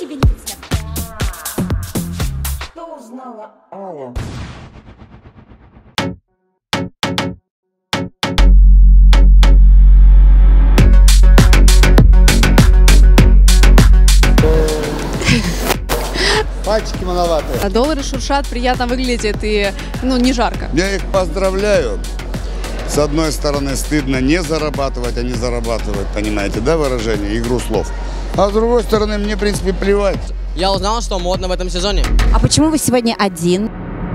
тебе не представляю. Что узнала Алла? Пальчики маловатые. Доллары шуршат, приятно выглядит и, не жарко. Я их поздравляю. С одной стороны, стыдно не зарабатывать, а не зарабатывать, понимаете, да, выражение, игру слов. А с другой стороны, мне, в принципе, плевать. Я узнал, что модно в этом сезоне. А почему вы сегодня один?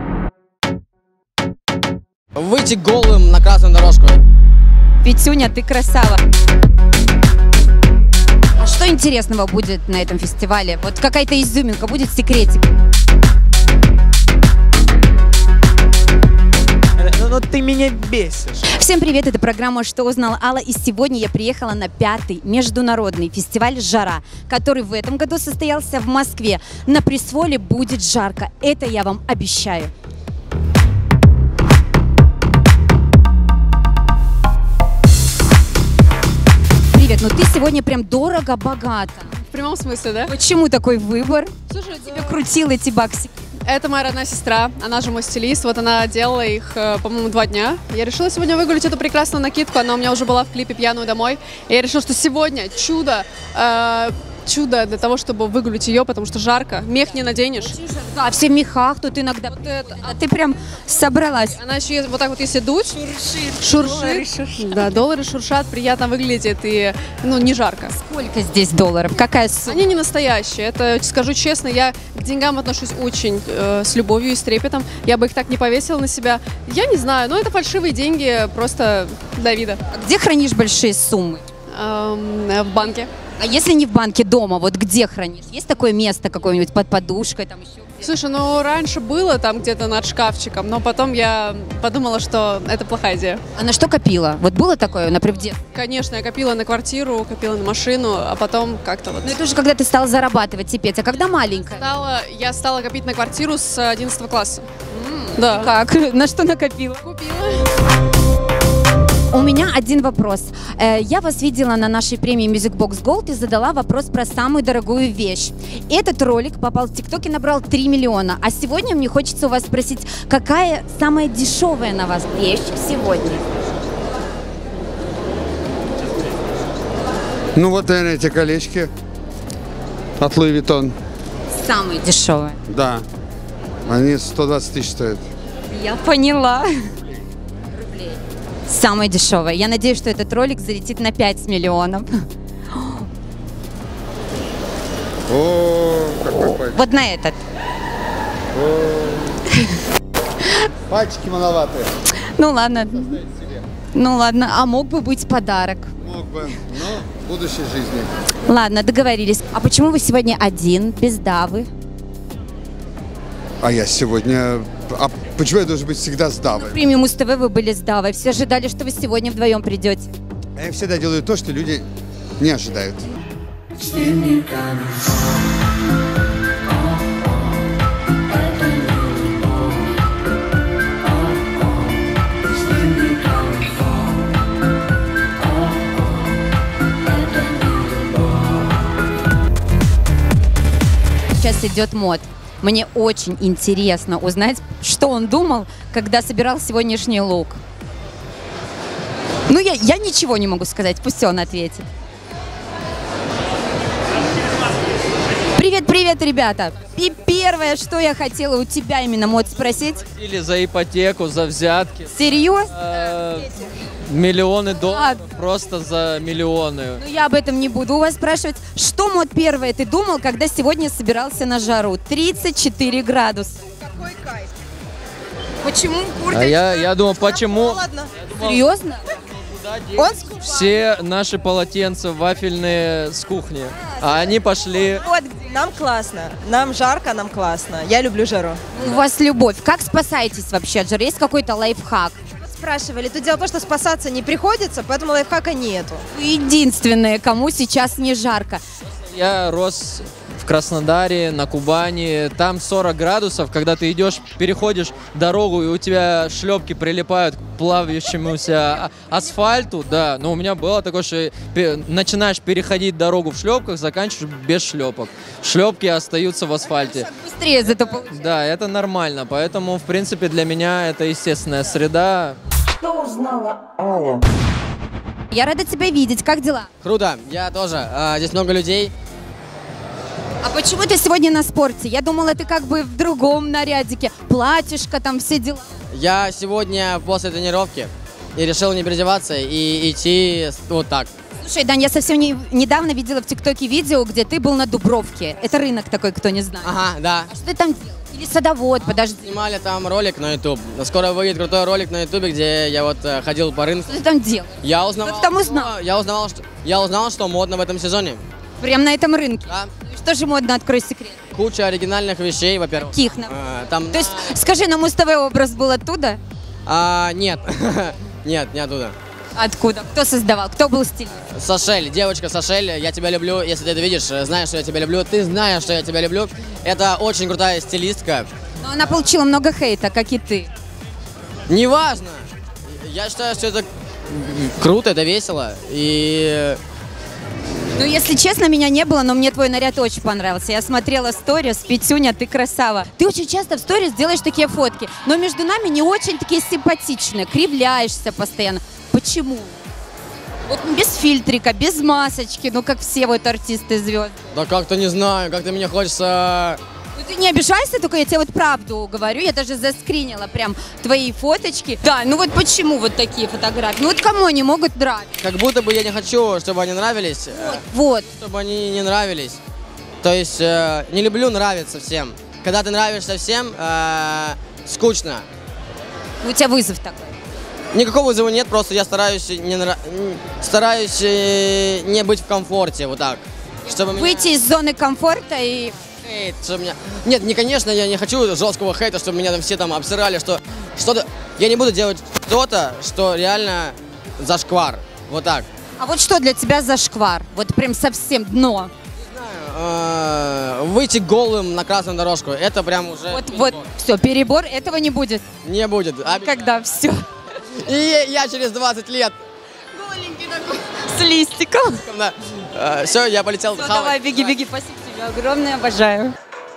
Выйти голым на красную дорожку. Петюня, ты красава. А что интересного будет на этом фестивале? Вот какая-то изюминка, будет секретик? Ну ты меня бесишь. Всем привет, это программа «Что узнала Алла», и сегодня я приехала на 5-й международный фестиваль «Жара», который в этом году состоялся в Москве. На пресс-воле будет жарко, это я вам обещаю. Привет, ну ты сегодня прям дорого-богато. В прямом смысле, да? Почему такой выбор? Слушай, Тебе крутил эти баксики. это моя родная сестра, она же мой стилист, вот она делала их, по-моему, 2 дня. Я решила сегодня выгулить эту прекрасную накидку, она у меня уже была в клипе «Пьяную домой». И я решила, что сегодня чудо для того, чтобы выгулить ее, потому что жарко. Мех не наденешь. Да, все в мехах тут иногда. Вот это. А ты прям собралась. Она еще вот так вот, если дуть, шуршит. Да, доллары шуршат, приятно выглядит и, не жарко. Сколько здесь долларов? Какая сумма? Они не настоящие. Это, скажу честно, я к деньгам отношусь очень с любовью и с трепетом. Я бы их так не повесила на себя. Я не знаю, но это фальшивые деньги просто для вида. А где хранишь большие суммы? В банке. А если не в банке, дома, вот где хранишь? Есть такое место какое-нибудь под подушкой, там еще? Слушай, раньше было там где-то над шкафчиком, но потом я подумала, что это плохая идея. А на что копила? Вот было такое, например, Конечно, я копила на квартиру, копила на машину, а потом как-то вот... Ну это уже когда ты стала зарабатывать, типец, а когда маленькая? Я стала копить на квартиру с 11 класса. Да. Как? На что накопила? Купила. У меня один вопрос. Я вас видела на нашей премии Music Box Gold и задала вопрос про самую дорогую вещь. Этот ролик попал в ТикТок и набрал 3 миллиона. А сегодня мне хочется у вас спросить, какая самая дешевая на вас вещь сегодня? Ну вот, наверное, эти колечки от Louis Vuitton. Самая дешевая. Да. Они 120 тысяч стоят. Я поняла. Самая дешевая. Я надеюсь, что этот ролик залетит на 5 миллионов. О, какой пальчик. Вот на этот. Пальчики маловатые. Ну ладно. Ну ладно, а мог бы быть подарок. Мог бы, но в будущей жизни. Ладно, договорились. А почему вы сегодня один, без Давы? А я сегодня... А почему я должен быть всегда с Давой? В премии Муз-ТВ вы были с Давой. Все ожидали, что вы сегодня вдвоем придете. Я всегда делаю то, что люди не ожидают. Сейчас идет мод. Мне очень интересно узнать, что он думал, когда собирал сегодняшний лук. Ну, я ничего не могу сказать, пусть он ответит. Привет, ребята! И первое, что я хотела у тебя именно, Мод, спросить. Или за ипотеку, за взятки. Серьезно? Миллионы долларов, просто за миллионы. Ну, я об этом не буду у вас спрашивать. Что, Мод, первое ты думал, когда сегодня собирался на жару? 34 градуса. Какой кайф. Почему? А я думал, почему Холодно. Серьезно? Он скупал. все наши полотенца вафельные с кухни, а они пошли... Вот, нам классно. Нам жарко, нам классно. Я люблю жару. У вас любовь. Как спасаетесь вообще от жары? Есть какой-то лайфхак? Спрашивали. Тут дело в том, что спасаться не приходится, поэтому лайфхака нету. Вы единственные, кому сейчас не жарко. Я рос в Краснодаре, на Кубани. Там 40 градусов, когда ты идешь, переходишь дорогу, и у тебя шлепки прилипают к плавающемуся асфальту. Да, но у меня было такое, что начинаешь переходить дорогу в шлепках, заканчиваешь без шлепок. Шлепки остаются в асфальте. Быстрее зато получается. Да, это нормально, поэтому, в принципе, для меня это естественная среда. Что узнала Аля? Я рада тебя видеть. Как дела? Круто, я тоже. Здесь много людей. А почему ты сегодня на спорте? Я думала, ты как бы в другом нарядике. Платьишко, там все дела. Я сегодня после тренировки и решил не переодеваться и идти вот так. Слушай, Дань, я совсем недавно видела в ТикТоке видео, где ты был на Дубровке. Это рынок такой, кто не знает. Ага, да. А что ты там делал? Или садовод, подожди. Снимали там ролик на YouTube. Скоро выйдет крутой ролик на YouTube, где я вот ходил по рынку. Что ты там делал? Я узнавал, Как ты там узнал? Я узнал, что модно в этом сезоне. Прям на этом рынке? Да. Ну и что же модно, открой секрет? Куча оригинальных вещей, во-первых. Каких? Там... То есть, скажи, на Муз-ТВ образ был оттуда? Нет. Нет, не оттуда. Откуда? Кто создавал? Кто был стилист? Сашель, девочка Сашель, я тебя люблю. Если ты это видишь, знаешь, что я тебя люблю. Ты знаешь, что я тебя люблю. Это очень крутая стилистка. Но она получила много хейта, как и ты. Неважно. Я считаю, что это круто, это весело. И Ну, если честно, меня не было, но мне твой наряд очень понравился. Я смотрела сторис, Петюня, ты красава. Ты очень часто в сторис делаешь такие фотки, но между нами не очень такие симпатичные, кривляешься постоянно. Почему? Вот без фильтрика, без масочки, ну как все вот артисты звезды. да как-то не знаю, как-то мне хочется... Ну ты не обижайся, только я тебе вот правду говорю, я даже заскринила прям твои фоточки. Да, ну вот почему вот такие фотографии? Ну вот кому они могут нравиться? Как будто бы я не хочу, чтобы они нравились. Вот. Чтобы они не нравились. То есть не люблю нравиться всем. Когда ты нравишься всем, скучно. У тебя вызов такой. Никакого вызова нет, просто я стараюсь стараюсь не быть в комфорте, вот так. Чтобы Выйти из зоны комфорта и... Хейт, чтобы меня... Нет, не, конечно, я не хочу жесткого хейта, чтобы меня там все там обсирали, что что-то... Я не буду делать что-то, что реально зашквар, вот так. А вот что для тебя зашквар? Вот прям совсем дно. Выйти голым на красную дорожку, это прям уже... Вот, все, перебор, этого не будет. Не будет. Когда все. И я через 20 лет... Голенький такой. С листиком. Все, я полетел Всё, хавать. давай, беги, беги, спасибо тебе огромное, обожаю.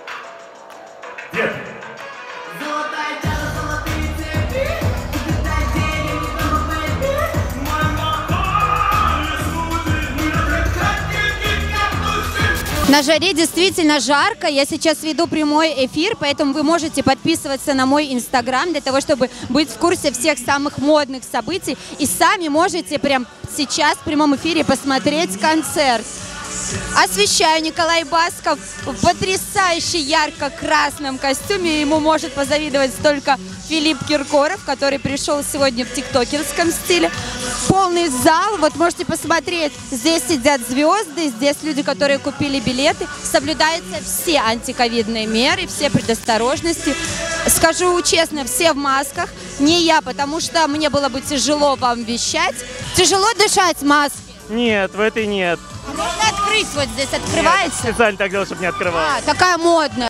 На жаре действительно жарко. Я сейчас веду прямой эфир, поэтому вы можете подписываться на мой инстаграм для того, чтобы быть в курсе всех самых модных событий. И сами можете прямо сейчас в прямом эфире посмотреть концерт. Освещаю Николай Басков в потрясающе ярко-красном костюме. Ему может позавидовать только Филипп Киркоров, который пришел сегодня в тиктокерском стиле. Полный зал, вот можете посмотреть. Здесь сидят звезды, здесь люди, которые купили билеты. Соблюдаются все антиковидные меры, все предосторожности. Скажу честно, все в масках. Не я, потому что мне было бы тяжело вам вещать. Тяжело дышать в маске. Нет, в этой нет. А можно открыть, вот здесь открывается? Специально так делал, чтобы не открывалось. Такая модная.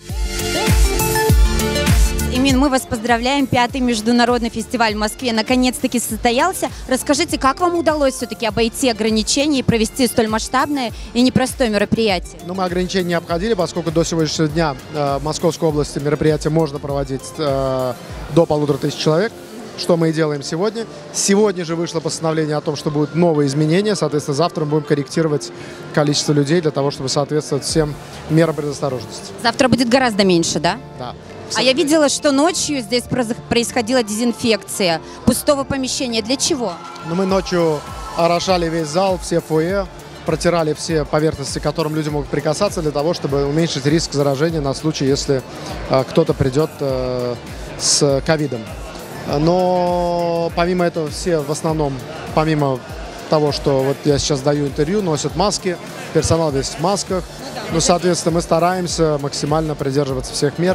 Имин, мы вас поздравляем. 5-й международный фестиваль в Москве наконец-таки состоялся. Расскажите, как вам удалось все-таки обойти ограничения и провести столь масштабное и непростое мероприятие? Ну, мы ограничения не обходили, поскольку до сегодняшнего дня в Московской области мероприятие можно проводить до 1500 человек, что мы и делаем сегодня. Сегодня же вышло постановление о том, что будут новые изменения. Соответственно, завтра мы будем корректировать количество людей для того, чтобы соответствовать всем мерам предосторожности. Завтра будет гораздо меньше, да? Да. А я видела, что ночью здесь происходила дезинфекция пустого помещения. Для чего? Ну, мы ночью орошали весь зал, все фойе, протирали все поверхности, к которым люди могут прикасаться, для того, чтобы уменьшить риск заражения на случай, если кто-то придет с ковидом. Но помимо этого все в основном, помимо того, что вот я сейчас даю интервью, носят маски, персонал весь в масках. Ну, соответственно, мы стараемся максимально придерживаться всех мер.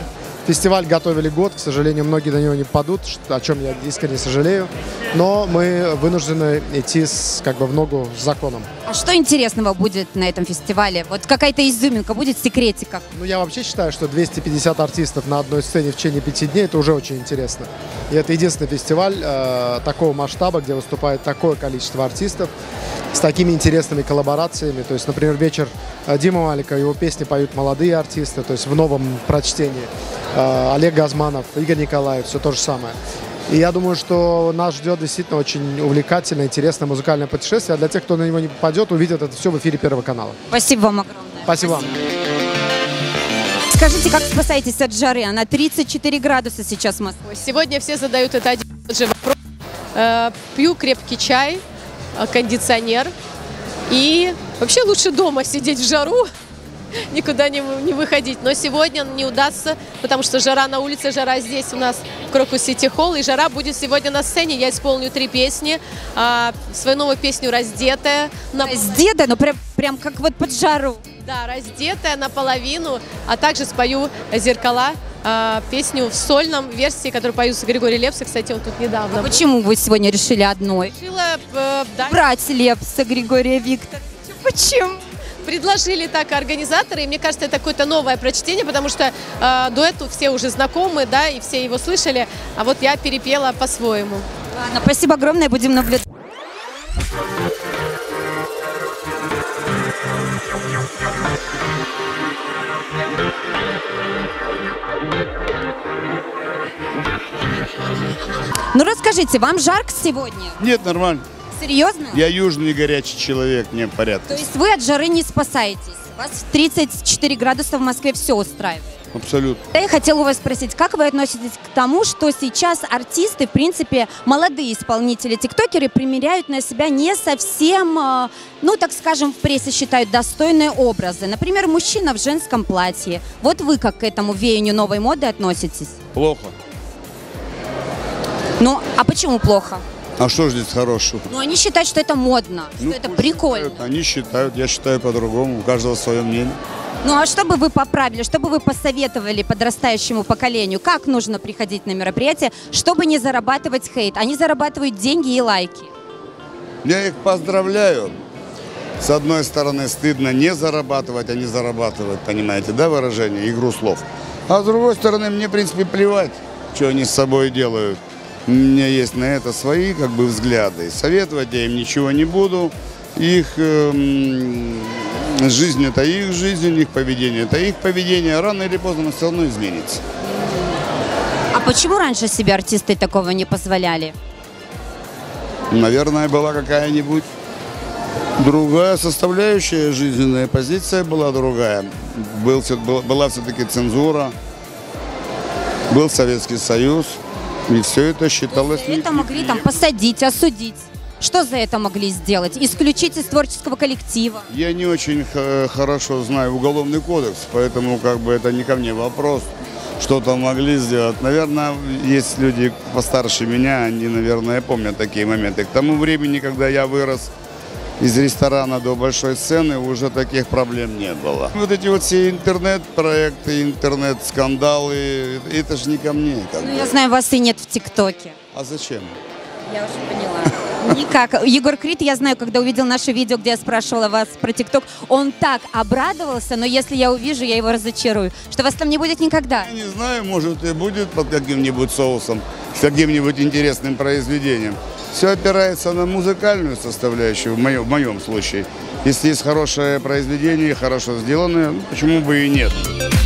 Фестиваль готовили год, к сожалению, многие на него не попадут, о чем я искренне сожалею. Но мы вынуждены идти в ногу с законом. А что интересного будет на этом фестивале? Вот какая-то изюминка будет, секретика? Ну, я вообще считаю, что 250 артистов на одной сцене в течение 5 дней – это уже очень интересно. И это единственный фестиваль такого масштаба, где выступает такое количество артистов с такими интересными коллаборациями. То есть, например, вечер Дима Малика, его песни поют молодые артисты, то есть в новом прочтении. Олег Газманов, Игорь Николаев, все то же самое. И я думаю, что нас ждет действительно очень увлекательное, интересное музыкальное путешествие. А для тех, кто на него не попадет, увидят это все в эфире Первого канала. Спасибо вам огромное. Спасибо вам. Скажите, как спасаетесь от жары? Она 34 градуса сейчас в Москве. Сегодня все задают это один и тот же вопрос. Пью крепкий чай, кондиционер. И вообще лучше дома сидеть в жару, никуда не выходить. Но сегодня не удастся, потому что жара на улице, жара здесь у нас в Крокус Сити Холл. И жара будет сегодня на сцене. Я исполню 3 песни. Свою новую песню «Раздетая». Раздетая, но прям как вот под жару. Да, «Раздетая» наполовину. А также спою «Зеркала», песню в сольном версии, которую пою с Григорием Лепсом. Кстати, он тут недавно. А почему вы сегодня решили одной? Решила брать Лепса Григория Викторовича. Почему? Предложили так организаторы, и мне кажется, это какое-то новое прочтение, потому что дуэту все уже знакомы, да, и все его слышали, а вот я перепела по-своему. Ладно, спасибо огромное, будем наблюдать. Ну расскажите, вам жарко сегодня? Нет, нормально. Серьезно? Я южный горячий человек, мне в порядке. То есть вы от жары не спасаетесь? Вас в 34 градуса в Москве все устраивает? Абсолютно. Я хотела у вас спросить, как вы относитесь к тому, что сейчас артисты, в принципе, молодые исполнители, тиктокеры, примеряют на себя не совсем, ну, так скажем, в прессе считают достойные образы. Например, мужчина в женском платье. Вот вы как к этому веянию новой моды относитесь? Плохо. Ну, а почему плохо? А что же здесь хорошего? Ну, они считают, что это модно, что это прикольно. Они считают, я считаю по-другому, у каждого свое мнение. Ну, а что бы вы поправили, что бы вы посоветовали подрастающему поколению? Как нужно приходить на мероприятие, чтобы не зарабатывать хейт? Они зарабатывают деньги и лайки. Я их поздравляю. С одной стороны, стыдно не зарабатывать, а не зарабатывать, понимаете, да, выражение, игру слов. А с другой стороны, мне, в принципе, плевать, что они с собой делают. У меня есть на это свои, взгляды. Советовать я им ничего не буду. Их жизнь – это их жизнь, их поведение – это их поведение. Рано или поздно оно все равно изменится. А почему раньше себе артисты такого не позволяли? Наверное, была какая-нибудь другая составляющая, жизненная позиция была другая. Была все-таки цензура, был Советский Союз. И все это считалось... За это могли посадить, осудить. Что за это могли сделать? Исключить из творческого коллектива? Я не очень хорошо знаю Уголовный кодекс, поэтому это не ко мне вопрос, что там могли сделать. Наверное, есть люди постарше меня, они, наверное, помнят такие моменты. К тому времени, когда я вырос из ресторана до большой сцены, уже таких проблем не было. Вот эти все интернет-проекты, интернет-скандалы, это же не ко мне. Ну, я знаю, вас и нет в ТикТоке. А зачем? Я уже поняла. Никак. Егор Крид, я знаю, когда увидел наше видео, где я спрашивала вас про ТикТок, он так обрадовался, но если я увижу, я его разочарую, что вас там не будет никогда. Я не знаю, может и будет под каким-нибудь соусом, с каким-нибудь интересным произведением. Все опирается на музыкальную составляющую, в моем случае. Если есть хорошее произведение, хорошо сделанное, почему бы и нет.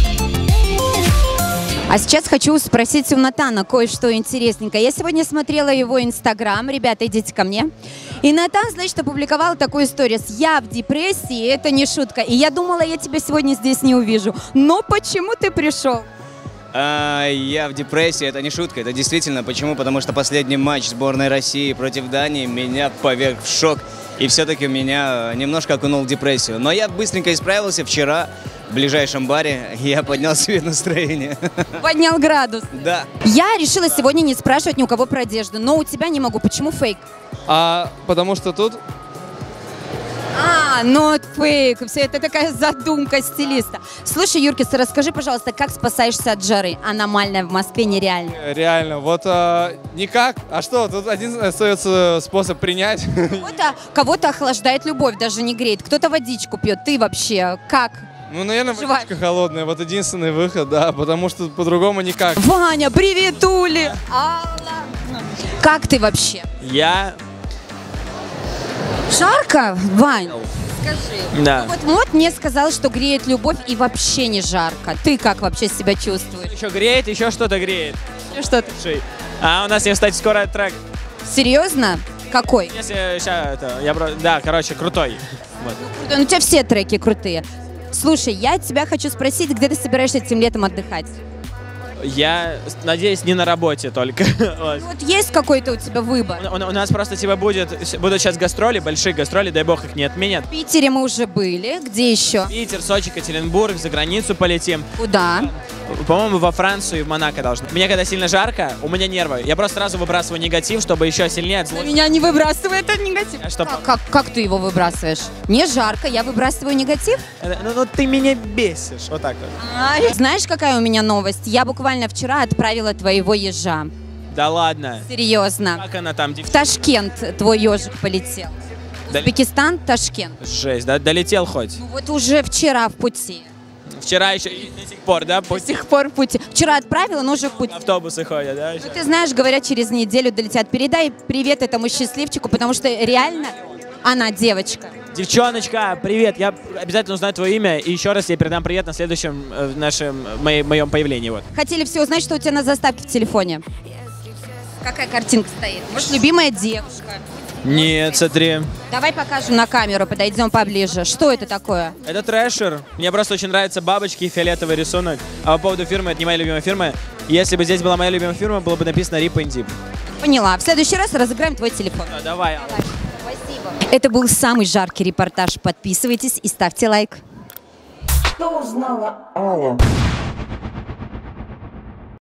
А сейчас хочу спросить у Натана кое-что интересненькое. Я сегодня смотрела его Инстаграм. Ребята, идите ко мне. И Натан, значит, опубликовал такую историю. Я в депрессии, это не шутка. И я думала, я тебя сегодня здесь не увижу. Но почему ты пришел? Я в депрессии, это не шутка, это действительно. Почему? Потому что последний матч сборной России против Дании меня поверг в шок. И все-таки меня немножко окунул в депрессию. Но я быстренько исправился вчера в ближайшем баре. Я поднял себе настроение. Поднял градус. Да. Я решила сегодня не спрашивать ни у кого про одежду, но у тебя не могу. Почему фейк? Потому что тут Ну фейк, все это такая задумка стилиста. Слушай, Юркис, расскажи, пожалуйста, как спасаешься от жары? Аномальная в Москве нереально. Реально, вот никак. А что, тут один остается способ принять. Кого-то охлаждает любовь, даже не греет. Кто-то водичку пьет. Ты вообще как? Ну, наверное, водичка холодная. Вот единственный выход, да, потому что по-другому никак. Ваня, привет, Ули! Алла! Как ты вообще? Я... Жарко, Вань? Скажи. Да. Вот Мот мне сказал, что греет любовь и вообще не жарко. Ты как вообще себя чувствуешь? Еще греет, еще что-то греет. Еще что-то. А у нас, кстати, скоро трек. Серьезно? Какой? Если сейчас да, короче, крутой. Вот. Ну, у тебя все треки крутые. Слушай, я тебя хочу спросить, где ты собираешься этим летом отдыхать? Я надеюсь, не на работе только. Вот есть какой-то у тебя выбор? У нас просто типа будут сейчас гастроли, большие гастроли, дай бог их не отменят. В Питере мы уже были. Где еще? Питер, Сочи, Екатеринбург, за границу полетим. Куда? По-моему, во Францию и в Монако должны. Мне когда сильно жарко, у меня нервы. Я просто сразу выбрасываю негатив, чтобы еще сильнее отзлить. Меня не выбрасывай этот негатив. Как ты его выбрасываешь? Мне жарко, я выбрасываю негатив? Ну ты меня бесишь. Вот так вот. Знаешь, какая у меня новость? Я буквально вчера отправила твоего ежа. Да ладно. Серьезно. Как она там? В Ташкент твой ежик полетел. Узбекистан, Ташкент. Жесть, да? Долетел хоть? Ну вот уже вчера в пути. Вчера еще и до сих пор, да? До сих пор в пути. Вчера отправила, но уже в пути. Автобусы ходят, да? Ну, ты знаешь, говорят, через неделю долетят. Передай привет этому счастливчику, потому что реально она девочка. Девчоночка, привет, я обязательно узнаю твое имя и еще раз тебе передам привет на следующем моем появлении. Вот. Хотели все узнать, что у тебя на заставке в телефоне. Какая картинка стоит? Может, любимая девушка? Нет, смотри. Давай покажем на камеру, подойдем поближе. Что это такое? Это трэшер. Мне просто очень нравятся бабочки и фиолетовый рисунок. А по поводу фирмы, это не моя любимая фирма. Если бы здесь была моя любимая фирма, было бы написано Rip and Deep. Поняла. В следующий раз разыграем твой телефон. Да, давай. Спасибо. Это был самый жаркий репортаж. Подписывайтесь и ставьте лайк. Что узнала Алла?